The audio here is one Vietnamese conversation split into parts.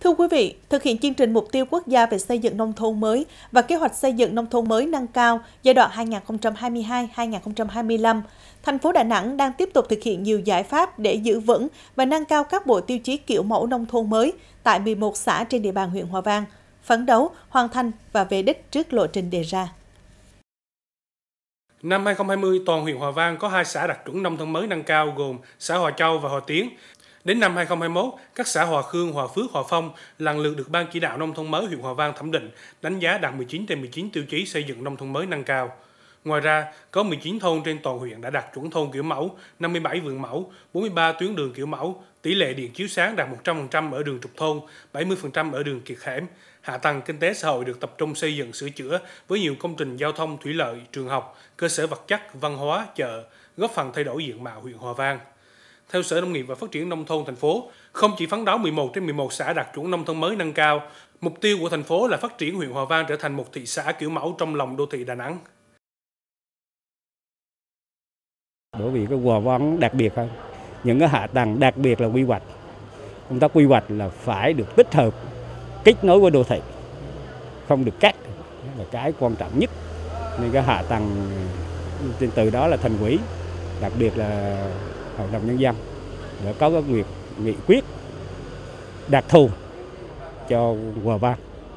Thưa quý vị, thực hiện chương trình mục tiêu quốc gia về xây dựng nông thôn mới và kế hoạch xây dựng nông thôn mới nâng cao giai đoạn 2022-2025, thành phố Đà Nẵng đang tiếp tục thực hiện nhiều giải pháp để giữ vững và nâng cao các bộ tiêu chí kiểu mẫu nông thôn mới tại 11 xã trên địa bàn huyện Hòa Vang, phấn đấu, hoàn thành và về đích trước lộ trình đề ra. Năm 2020, toàn huyện Hòa Vang có 2 xã đạt chuẩn nông thôn mới nâng cao gồm xã Hòa Châu và Hòa Tiến. Đến năm 2021, các xã Hòa Khương, Hòa Phước, Hòa Phong lần lượt được Ban chỉ đạo nông thôn mới huyện Hòa Vang thẩm định, đánh giá đạt 19 trên 19 tiêu chí xây dựng nông thôn mới nâng cao. Ngoài ra, có 19 thôn trên toàn huyện đã đạt chuẩn thôn kiểu mẫu, 57 vườn mẫu, 43 tuyến đường kiểu mẫu, tỷ lệ điện chiếu sáng đạt 100% ở đường trục thôn, 70% ở đường kiệt hẻm. Hạ tầng kinh tế xã hội được tập trung xây dựng sửa chữa với nhiều công trình giao thông, thủy lợi, trường học, cơ sở vật chất, văn hóa, chợ, góp phần thay đổi diện mạo huyện Hòa Vang. Theo Sở Nông nghiệp và Phát triển Nông thôn thành phố, không chỉ phấn đấu 11 trên 11 xã đạt chuẩn nông thôn mới nâng cao, mục tiêu của thành phố là phát triển huyện Hòa Vang trở thành một thị xã kiểu mẫu trong lòng đô thị Đà Nẵng. Bởi vì cái Hòa Vang đặc biệt hơn, những cái hạ tầng đặc biệt là quy hoạch. Công tác quy hoạch là phải được tích hợp, kết nối với đô thị, không được cắt, là cái quan trọng nhất. Nên cái hạ tầng từ đó là thành ủy, đặc biệt là Hội đồng Nhân dân đã có cái nghị quyết đặc thù cho Hòa Vang,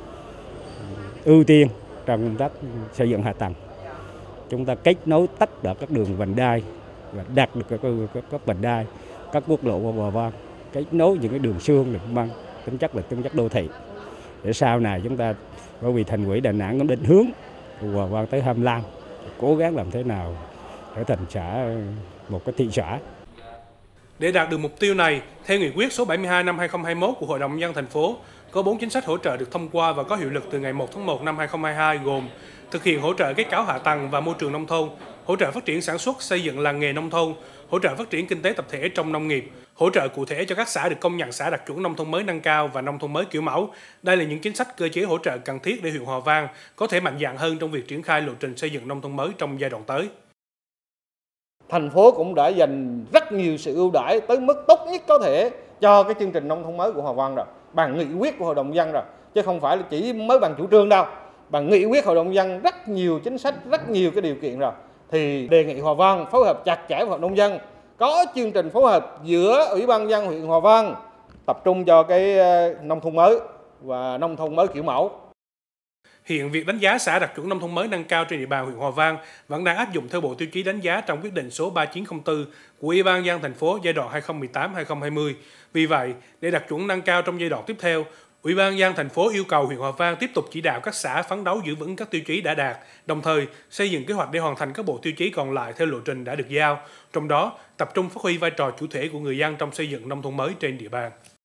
ưu tiên trong công tác xây dựng hạ tầng. Chúng ta kết nối tất cả các đường vành đai và đạt được các vành đai, các quốc lộ qua Hòa Vang, kết nối những cái đường xương được mang tính chất đô thị. Để sau này chúng ta, bởi vì thành ủy Đà Nẵng cũng định hướng Hòa Vang tới 25, cố gắng làm thế nào trở thành một cái thị xã. Để đạt được mục tiêu này, theo nghị quyết số 72 năm 2021 của Hội đồng Nhân dân thành phố, có 4 chính sách hỗ trợ được thông qua và có hiệu lực từ ngày 1 tháng 1 năm 2022 gồm thực hiện hỗ trợ kết cấu hạ tầng và môi trường nông thôn, hỗ trợ phát triển sản xuất xây dựng làng nghề nông thôn, hỗ trợ phát triển kinh tế tập thể trong nông nghiệp, hỗ trợ cụ thể cho các xã được công nhận xã đạt chuẩn nông thôn mới nâng cao và nông thôn mới kiểu mẫu. Đây là những chính sách cơ chế hỗ trợ cần thiết để huyện Hòa Vang có thể mạnh dạn hơn trong việc triển khai lộ trình xây dựng nông thôn mới trong giai đoạn tới. Thành phố cũng đã dành rất nhiều sự ưu đãi tới mức tốt nhất có thể cho cái chương trình nông thôn mới của Hòa Vang rồi, bằng nghị quyết của Hội đồng Nhân dân rồi, chứ không phải là chỉ mới bằng chủ trương đâu. Bằng nghị quyết Hội đồng Nhân dân rất nhiều chính sách, rất nhiều cái điều kiện rồi. Thì đề nghị Hòa Vang phối hợp chặt chẽ với Hội đồng Nhân dân, có chương trình phối hợp giữa Ủy ban nhân dân huyện Hòa Vang tập trung cho cái nông thôn mới và nông thôn mới kiểu mẫu. Hiện việc đánh giá xã đạt chuẩn nông thôn mới nâng cao trên địa bàn huyện Hòa Vang vẫn đang áp dụng theo bộ tiêu chí đánh giá trong quyết định số 3904 của Ủy ban nhân dân thành phố giai đoạn 2018-2020. Vì vậy, để đạt chuẩn nâng cao trong giai đoạn tiếp theo, Ủy ban nhân dân thành phố yêu cầu huyện Hòa Vang tiếp tục chỉ đạo các xã phấn đấu giữ vững các tiêu chí đã đạt, đồng thời xây dựng kế hoạch để hoàn thành các bộ tiêu chí còn lại theo lộ trình đã được giao, trong đó tập trung phát huy vai trò chủ thể của người dân trong xây dựng nông thôn mới trên địa bàn.